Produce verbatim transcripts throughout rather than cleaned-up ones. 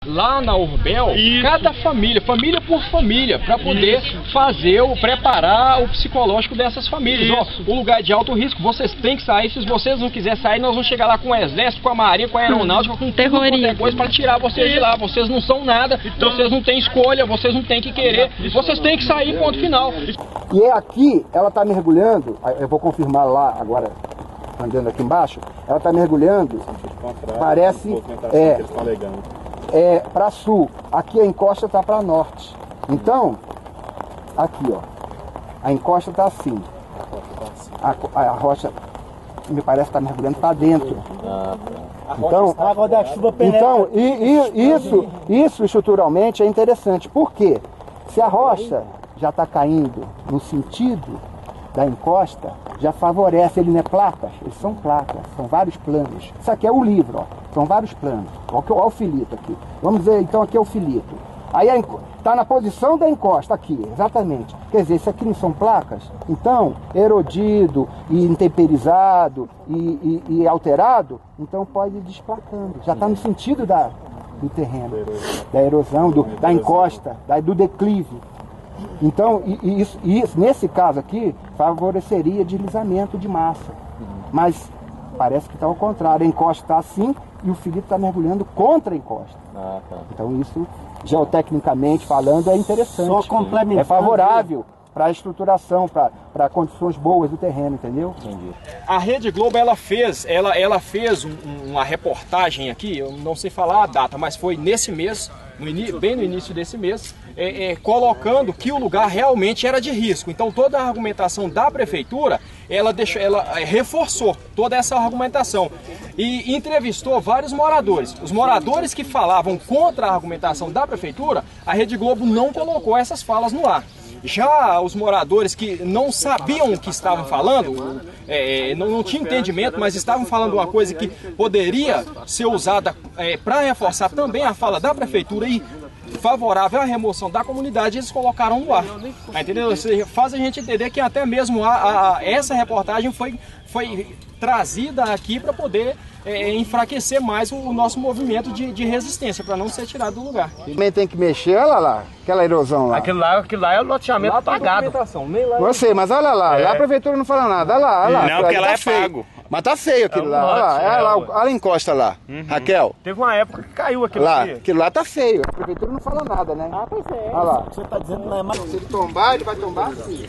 Lá na Urbel, Isso. cada família, família por família, para poder Isso. fazer, o, preparar o psicológico dessas famílias. Ó, o lugar de alto risco, vocês têm que sair. Se vocês não quiserem sair, nós vamos chegar lá com o exército, com a marinha, com a aeronáutica, com tudo quanto é coisa para tirar vocês de lá. Vocês não são nada, então, vocês não têm escolha, vocês não têm que querer, vocês têm que sair, ponto final. E é aqui, ela está mergulhando, eu vou confirmar lá agora, andando aqui embaixo, ela está mergulhando, parece, é, é para sul, aqui a encosta está para norte. Então, aqui ó, a encosta está assim, a, a rocha me parece que está mergulhando para dentro. Então, então e, e, isso, isso estruturalmente é interessante, porque se a rocha já está caindo no sentido da encosta, já favorece, ele não é placas, eles são placas, são vários planos. Isso aqui é o livro, ó, são vários planos. Olha o filito aqui. Vamos ver, então aqui é o filito. Aí está na posição da encosta, aqui, exatamente. Quer dizer, isso aqui não são placas? Então, erodido e intemperizado e, e, e alterado, então pode ir desplacando. Já está no sentido da, do terreno, da erosão, do, da encosta, da, do declive. Então, isso, isso, nesse caso aqui, favoreceria deslizamento de massa. Mas parece que está ao contrário. A encosta está assim e o filito está mergulhando contra a encosta. Ah, tá. Então isso, geotecnicamente falando, é interessante. Só complementando. É favorável para a estruturação, para condições boas do terreno, entendeu? Entendi. A Rede Globo, ela fez, ela, ela fez um, uma reportagem aqui, eu não sei falar a data, mas foi nesse mês, no in, bem no início desse mês, é, é, colocando que o lugar realmente era de risco. Então toda a argumentação da prefeitura, ela, deixou, ela reforçou toda essa argumentação e entrevistou vários moradores. Os moradores que falavam contra a argumentação da prefeitura, a Rede Globo não colocou essas falas no ar. Já os moradores que não sabiam o que estavam falando, é, não, não tinham entendimento, mas estavam falando uma coisa que poderia ser usada é, para reforçar também a fala da prefeitura e favorável à remoção da comunidade, eles colocaram no ar. Entendeu? Ou seja, faz a gente entender que até mesmo a, a, essa reportagem foi, foi trazida aqui para poder é, enfraquecer mais o, o nosso movimento de, de resistência, para não ser tirado do lugar. Também tem que mexer, olha lá, aquela erosão lá. Aquilo lá, aquilo lá é o loteamento lá pagado. Você, mas olha lá, é. lá a prefeitura não fala nada, olha lá, olha lá. Não, porque lá tá é feio. pago. Mas tá feio aquilo é um lá, olha lá, olha lá, olha lá, encosta lá, uhum. Raquel. Teve uma época que caiu aquilo lá. aqui. Aquilo lá tá feio, a prefeitura não fala nada, né? Ah, pois é. Olha lá. Você tá dizendo que não é mais... Se ele tombar, ele vai tombar sim.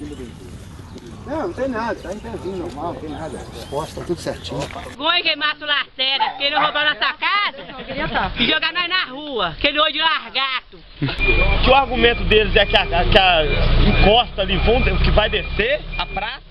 Não, não tem nada, tá em pezinho normal, não tem nada. Posta tudo certinho. Foi queimar o Lacerda, querer roubar nossa casa e jogar nós na rua, aquele olho de largato. Que o argumento deles é que a, que a encosta ali vão, que vai descer a praça.